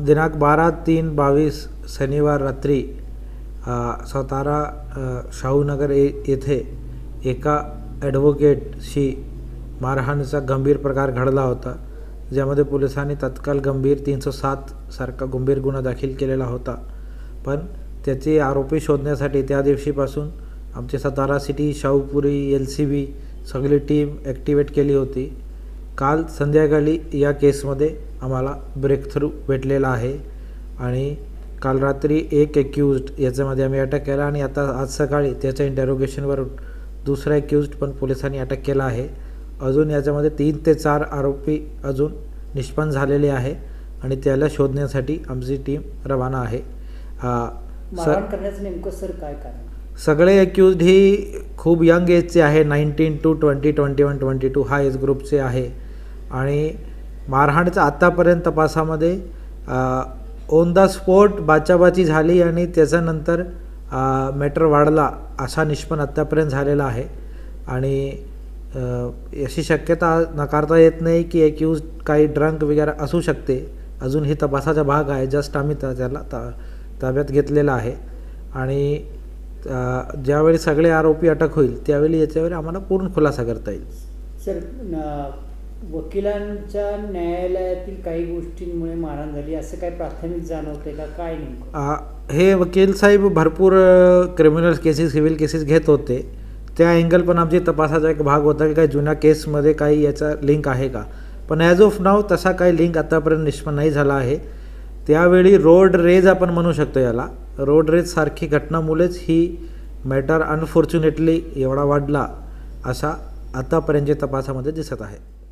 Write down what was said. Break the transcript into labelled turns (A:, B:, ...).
A: दिनांक 12/3/22 शनिवार रात्री सातारा शाहूनगर येथे एका ॲडव्होकेटशी मारहाणीचा गंभीर प्रकार घडला होता, ज्यामध्ये पोलिसांनी तत्काळ गंभीर 307 सारखा गंभीर गुन्हा दाखल केलेला होता. पण त्याचे आरोपी शोधण्यासाठी त्या दिवशीपासून आमची सातारा सिटी, शाहूपुरी, LCB सगळी टीम ॲक्टिवेट केली होती. काल संध्याकाळी या केसमध्ये आम्हाला ब्रेकथ्रू भेटलेला आहे आणि काल रात्री एक ॲक्युज्ड याच्यामध्ये आम्ही अटक केला आणि आता आज सकाळी त्याच्या इंटरोगेशनवरून दुसरा ॲक्युज्ड पण पोलिसांनी अटक केला आहे. अजून याच्यामध्ये 3 ते 4 आरोपी अजून निष्पन्न झालेले आहे आणि त्याला शोधण्यासाठी आमची टीम रवाना आहे.
B: मारहाण करण्याचं नेमकं सर काय कारण?
A: सगळे ॲक्युज्ड ही खूप यंग एजचे आहे, 19 to 20, 21, 22 हा एज ग्रुपचे आहे. आणि मारहाणीचा आत्तापर्यंत तपासामध्ये ऑन द स्पॉट बाचाबाची झाली आणि त्याच्यानंतर मॅटर वाढला असा निष्पन्न आत्तापर्यंत झालेला आहे. आणि अशी शक्यता नकारता येत नाही की ॲक्युज्ड काही ड्रंक वगैरे असू शकते. अजून ही तपासाचा भाग आहे. जस्ट आम्ही त्याला ताब्यात घेतलेला आहे आणि ज्यावेळी सगळे आरोपी अटक होईल त्यावेळी याच्यावर आम्हाला पूर्ण खुलासा करता येईल.
B: सर, वकिलांच्या न्यायालयातील काही गोष्टींमुळे मारहाण झाली असं काही प्राथमिक जाणवते का, काय नेमकं?
A: हे वकील साहेब भरपूर क्रिमिनल केसेस, सिव्हिल केसेस घेत होते. त्या अँगल पण आमची तपासाचा एक भाग होता की काही जुन्या केसमध्ये काही याचा लिंक आहे का. पण ॲज ऑफ नाव तसा काही लिंक आतापर्यंत निष्पन्न नाही झाला आहे. त्यावेळी रोड रेज आपण म्हणू शकतो याला, रोड रेज सारखी घटनामुळेच ही मॅटर अनफॉर्च्युनेटली एवढा वाढला असा आतापर्यंतच्या तपासामध्ये दिसत आहे.